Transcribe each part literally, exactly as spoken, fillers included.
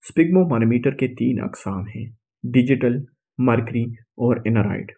स्फिग्मोमानोमीटर के तीन अकसाम हैं, डिजिटल, मर्करी और एनेरॉइड।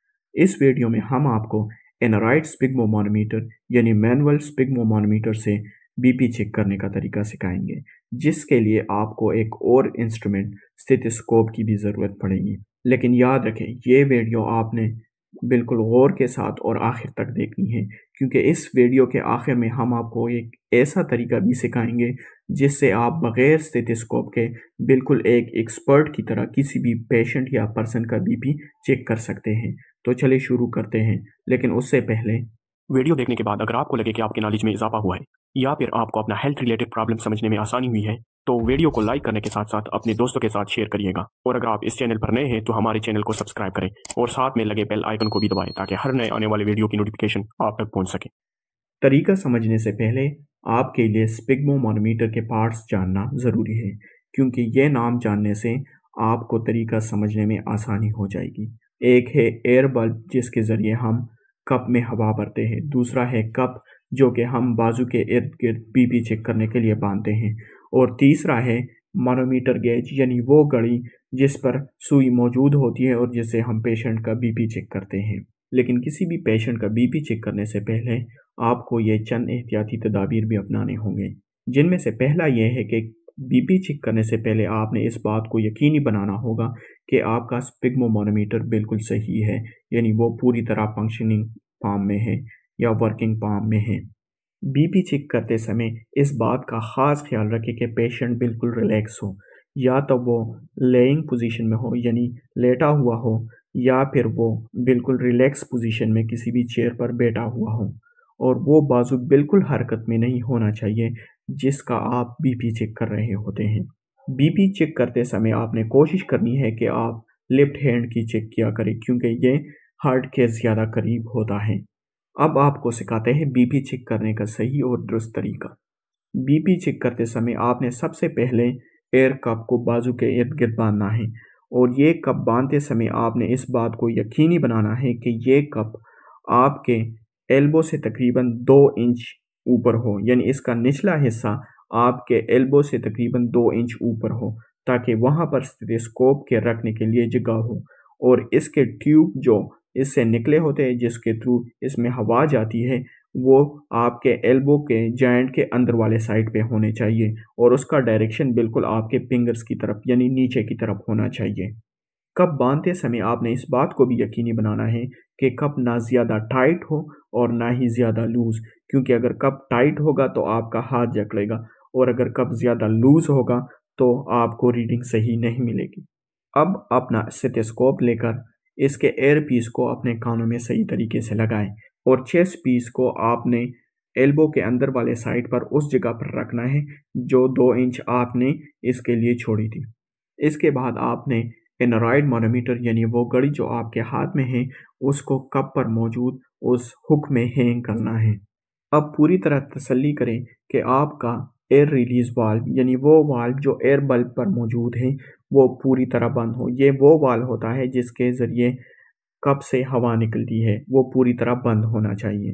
इस वीडियो में हम आपको एनेरॉइड स्फिग्मोमानोमीटर यानी मैनुअल स्फिग्मोमानोमीटर से बीपी चेक करने का तरीका सिखाएंगे, जिसके लिए आपको एक और इंस्ट्रूमेंट स्टेथोस्कोप की भी ज़रूरत पड़ेगी। लेकिन याद रखें, ये वीडियो आपने बिल्कुल गौर के साथ और आखिर तक देखनी है, क्योंकि इस वीडियो के आखिर में हम आपको एक ऐसा तरीका भी सिखाएंगे जिससे आप बग़ैर स्टेथोस्कोप के बिल्कुल एक एक्सपर्ट की तरह किसी भी पेशेंट या पर्सन का बीपी चेक कर सकते हैं। तो चलिए शुरू करते हैं, लेकिन उससे पहले वीडियो देखने के बाद अगर आपको लगे कि आपके नॉलेज में इजाफा हुआ है या फिर आपको अपना हेल्थ रिलेटेड प्रॉब्लम समझने में आसानी हुई है, तो वीडियो को लाइक करने के साथ साथ अपने दोस्तों के साथ शेयर करिएगा। और अगर आप इस चैनल पर नए हैं तो हमारे चैनल को सब्सक्राइब करें और साथ में लगे बेल आइकन को भी दबाएं ताकि हर नए आने वाले वीडियो की नोटिफिकेशन आप तक पहुंच सके। तरीका समझने से पहले आपके लिए स्फिग्मोमानोमीटर के पार्ट्स जानना ज़रूरी है, क्योंकि ये नाम जानने से आपको तरीका समझने में आसानी हो जाएगी। एक है एयर बल्ब, जिसके ज़रिए हम कप में हवा भरते हैं। दूसरा है कप, जो कि हम बाजू के इर्द गिर्द बीपी चेक करने के लिए बांधते हैं। और तीसरा है मानोमीटर गेज, यानी वो घड़ी जिस पर सुई मौजूद होती है और जिससे हम पेशेंट का बीपी चेक करते हैं। लेकिन किसी भी पेशेंट का बीपी चेक करने से पहले आपको ये चंद एहतियाती तदाबीर भी अपनाने होंगे, जिनमें से पहला यह है कि बीपी चेक करने से पहले आपने इस बात को यकीनी बनाना होगा कि आपका स्फिग्मोमानोमीटर बिल्कुल सही है, यानी वो पूरी तरह फंक्शनिंग पाम में है या वर्किंग पाम में है। बीपी चेक करते समय इस बात का ख़ास ख्याल रखें कि पेशेंट बिल्कुल रिलैक्स हो, या तो वो लेइंग पोजीशन में हो यानी लेटा हुआ हो, या फिर वो बिल्कुल रिलैक्स पोजीशन में किसी भी चेयर पर बैठा हुआ हो, और वो बाजू बिल्कुल हरकत में नहीं होना चाहिए जिसका आप बीपी चेक कर रहे होते हैं। बीपी चेक करते समय आपने कोशिश करनी है कि आप लेफ्ट हैंड की चेक किया करें, क्योंकि ये हार्ट के ज़्यादा करीब होता है। अब आपको सिखाते हैं बीपी चेक करने का सही और दुरुस्त तरीका। बीपी चेक करते समय आपने सबसे पहले एयर कप को बाजू के इर्द गिर्द बांधना है, और ये कप बांधते समय आपने इस बात को यकीनी बनाना है कि ये कप आपके एल्बो से तकरीबन दो इंच ऊपर हो, यानी इसका निचला हिस्सा आपके एल्बो से तकरीबन दो इंच ऊपर हो, ताकि वहाँ पर स्टेथोस्कोप के रखने के लिए जगह हो। और इसके ट्यूब जो इससे निकले होते हैं, जिसके थ्रू इसमें हवा जाती है, वो आपके एल्बो के जॉइंट के अंदर वाले साइड पे होने चाहिए, और उसका डायरेक्शन बिल्कुल आपके फिंगर्स की तरफ यानी नीचे की तरफ होना चाहिए। कप बांधते समय आपने इस बात को भी यकीनी बनाना है कि कप ना ज़्यादा टाइट हो और ना ही ज़्यादा लूज़, क्योंकि अगर कप टाइट होगा तो आपका हाथ जकड़ेगा, और अगर कप ज़्यादा लूज़ होगा तो आपको रीडिंग सही नहीं मिलेगी। अब अपना स्टेथोस्कोप लेकर इसके एयर पीस को अपने कानों में सही तरीके से लगाएं, और चेस्ट पीस को आपने एल्बो के अंदर वाले साइड पर उस जगह पर रखना है जो दो इंच आपने इसके लिए छोड़ी थी। इसके बाद आपने एनेरॉइड मानोमीटर यानी वो घड़ी जो आपके हाथ में है, उसको कप पर मौजूद उस हुक में हैंग करना है। अब पूरी तरह तसल्ली करें कि आपका एयर रिलीज वाल्व यानी वो वाल्व जो एयर बल्ब पर मौजूद है, वो पूरी तरह बंद हो। ये वो वाल्व होता है जिसके ज़रिए कप से हवा निकलती है, वो पूरी तरह बंद होना चाहिए,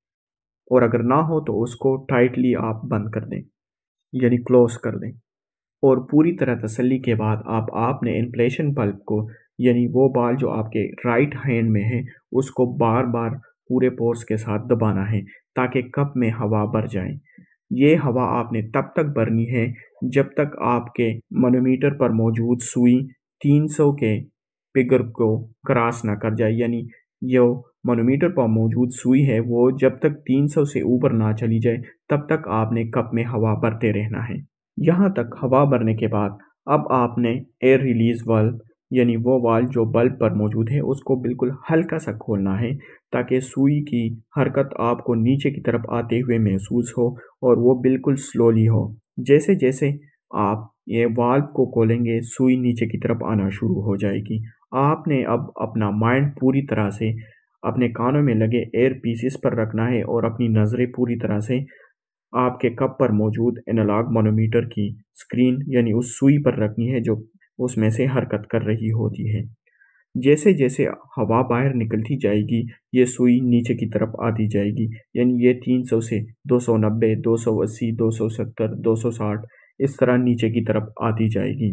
और अगर ना हो तो उसको टाइटली आप बंद कर दें यानी क्लोज कर दें। और पूरी तरह तसल्ली के बाद आप आपने इन्फ्लेशन बल्ब को यानी वो बाल जो आपके राइट हैंड में है, उसको बार बार पूरे फोर्स के साथ दबाना है ताकि कप में हवा भर जाए। ये हवा आपने तब तक भरनी है जब तक आपके मैनोमीटर पर मौजूद सुई तीन सौ के फिगर को क्रॉस ना कर जाए, यानी जो मैनोमीटर पर मौजूद सुई है वो जब तक तीन सौ से ऊपर ना चली जाए तब तक आपने कप में हवा भरते रहना है। यहाँ तक हवा भरने के बाद अब आपने एयर रिलीज वाल्व यानी वो वाल्व जो बल्ब पर मौजूद है, उसको बिल्कुल हल्का सा खोलना है ताकि सुई की हरकत आपको नीचे की तरफ आते हुए महसूस हो, और वो बिल्कुल स्लोली हो। जैसे जैसे आप ये वाल्व को खोलेंगे, सुई नीचे की तरफ आना शुरू हो जाएगी। आपने अब अपना माइंड पूरी तरह से अपने कानों में लगे एयर पीसेस पर रखना है, और अपनी नज़रें पूरी तरह से आपके कप पर मौजूद एनालॉग मैनोमीटर की स्क्रीन यानी उस सुई पर रखनी है जो उसमें से हरकत कर रही होती है। जैसे जैसे हवा बाहर निकलती जाएगी, ये सुई नीचे की तरफ आती जाएगी, यानी ये तीन सौ से दो सौ नब्बे, दो सौ अस्सी, दो सौ सत्तर, दो सौ साठ इस तरह नीचे की तरफ आती जाएगी।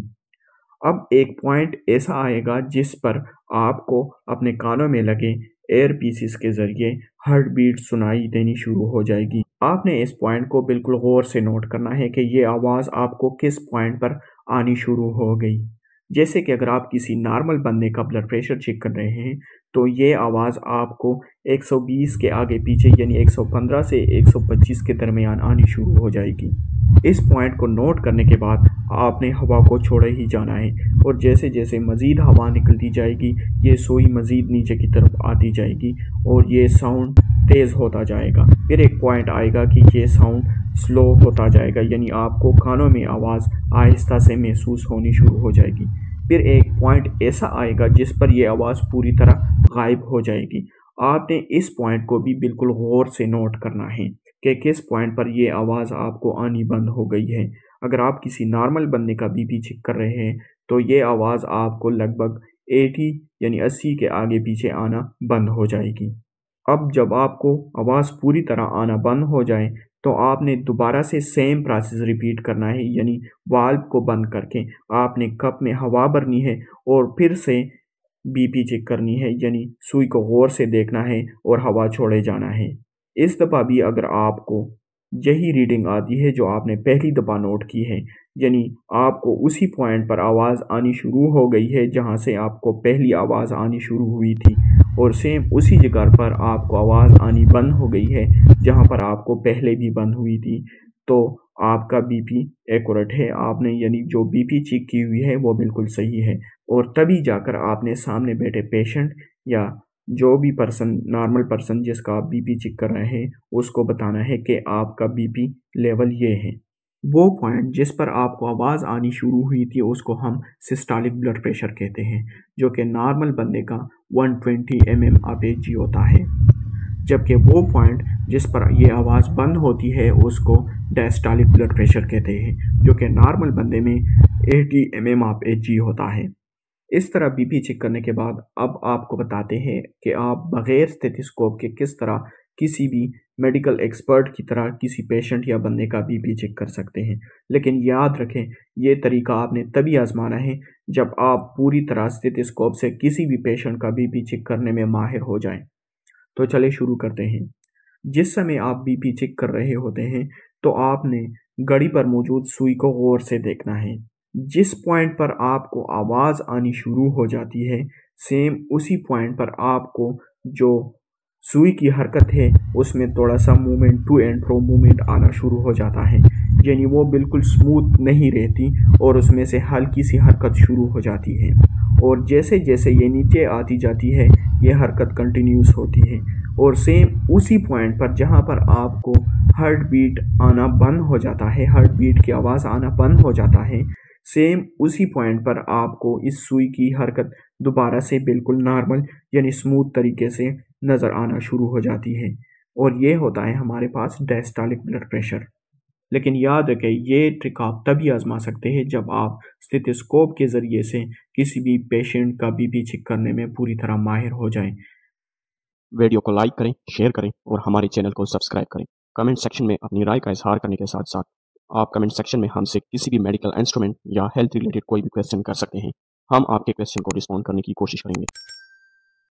अब एक पॉइंट ऐसा आएगा जिस पर आपको अपने कानों में लगे एयर पीसेस के ज़रिए हार्ट बीट सुनाई देनी शुरू हो जाएगी। आपने इस पॉइंट को बिल्कुल गौर से नोट करना है कि ये आवाज़ आपको किस पॉइंट पर आनी शुरू हो गई। जैसे कि अगर आप किसी नॉर्मल बंदे का ब्लड प्रेशर चेक कर रहे हैं तो ये आवाज़ आपको एक सौ बीस के आगे पीछे यानी एक सौ पंद्रह से एक सौ पच्चीस के दरमियान आनी शुरू हो जाएगी। इस पॉइंट को नोट करने के बाद आपने हवा को छोड़े ही जाना है और जैसे जैसे मज़ीद हवा निकलती जाएगी ये सुई मज़ीद नीचे की तरफ आती जाएगी और ये साउंड तेज़ होता जाएगा। फिर एक पॉइंट आएगा कि ये साउंड स्लो होता जाएगा यानी आपको कानों में आवाज़ आहिस्ता से महसूस होनी शुरू हो जाएगी। फिर एक पॉइंट ऐसा आएगा जिस पर यह आवाज़ पूरी तरह गायब हो जाएगी। आपने इस पॉइंट को भी बिल्कुल गौर से नोट करना है कि किस पॉइंट पर यह आवाज़ आपको आनी बंद हो गई है। अगर आप किसी नॉर्मल बंदे का बीपी चेक कर रहे हैं तो ये आवाज़ आपको लगभग अस्सी यानी अस्सी के आगे पीछे आना बंद हो जाएगी। अब जब आपको आवाज़ पूरी तरह आना बंद हो जाए तो आपने दोबारा से सेम प्रोसेस रिपीट करना है यानी वाल्व को बंद करके आपने कप में हवा भरनी है और फिर से बीपी चेक करनी है यानी सुई को गौर से देखना है और हवा छोड़े जाना है। इस दफ़ा भी अगर आपको यही रीडिंग आती है जो आपने पहली दफ़ा नोट की है यानी आपको उसी पॉइंट पर आवाज़ आनी शुरू हो गई है जहां से आपको पहली आवाज़ आनी शुरू हुई थी और सेम उसी जगह पर आपको आवाज़ आनी बंद हो गई है जहां पर आपको पहले भी बंद हुई थी, तो आपका बीपी एक्यूरेट है। आपने यानी जो बीपी चेक की हुई है वो बिल्कुल सही है और तभी जाकर आपने सामने बैठे पेशेंट या जो भी पर्सन नॉर्मल पर्सन जिसका आप बीपी चेक कर रहे हैं उसको बताना है कि आपका बीपी लेवल ये है। वो पॉइंट जिस पर आपको आवाज़ आनी शुरू हुई थी उसको हम सिस्टोलिक ब्लड प्रेशर कहते हैं, जो कि नॉर्मल बंदे का एक सौ बीस एम एम mmHg होता है। जबकि वो पॉइंट जिस पर ये आवाज़ बंद होती है उसको डायस्टोलिक ब्लड प्रेशर कहते हैं, जो कि नॉर्मल बंदे में अस्सी एम एम mmHg होता है। इस तरह बीपी चेक करने के बाद अब आपको बताते हैं कि आप बग़ैर स्टेथोस्कोप के किस तरह किसी भी मेडिकल एक्सपर्ट की तरह किसी पेशेंट या बंदे का बीपी चेक कर सकते हैं। लेकिन याद रखें ये तरीका आपने तभी आजमाना है जब आप पूरी तरह स्टेथोस्कोप से किसी भी पेशेंट का बीपी चेक करने में माहिर हो जाएं। तो चले शुरू करते हैं। जिस समय आप बीपी चेक कर रहे होते हैं तो आपने घड़ी पर मौजूद सुई को गौर से देखना है। जिस पॉइंट पर आपको आवाज़ आनी शुरू हो जाती है सेम उसी पॉइंट पर आपको जो सुई की हरकत है उसमें थोड़ा सा movement to and fro movement आना शुरू हो जाता है, यानी वो बिल्कुल स्मूथ नहीं रहती और उसमें से हल्की सी हरकत शुरू हो जाती है और जैसे जैसे ये नीचे आती जाती है ये हरकत कंटिन्यूस होती है और सेम उसी पॉइंट पर जहाँ पर आपको हार्ट बीट आना बंद हो जाता है, हार्ट बीट की आवाज़ आना बंद हो जाता है, सेम उसी पॉइंट पर आपको इस सुई की हरकत दोबारा से बिल्कुल नॉर्मल यानी स्मूथ तरीके से नज़र आना शुरू हो जाती है और ये होता है हमारे पास डायस्टोलिक ब्लड प्रेशर। लेकिन याद रखें ये ट्रिक आप तभी आजमा सकते हैं जब आप स्टेथोस्कोप के ज़रिए से किसी भी पेशेंट का बीपी चेक करने में पूरी तरह माहिर हो जाएं। वीडियो को लाइक करें, शेयर करें और हमारे चैनल को सब्सक्राइब करें। कमेंट सेक्शन में अपनी राय का इजहार करने के साथ साथ आप कमेंट सेक्शन में हमसे किसी भी मेडिकल इंस्ट्रूमेंट या हेल्थ रिलेटेड कोई भी क्वेश्चन कर सकते हैं। हम आपके क्वेश्चन को रिस्पॉन्ड करने की कोशिश करेंगे।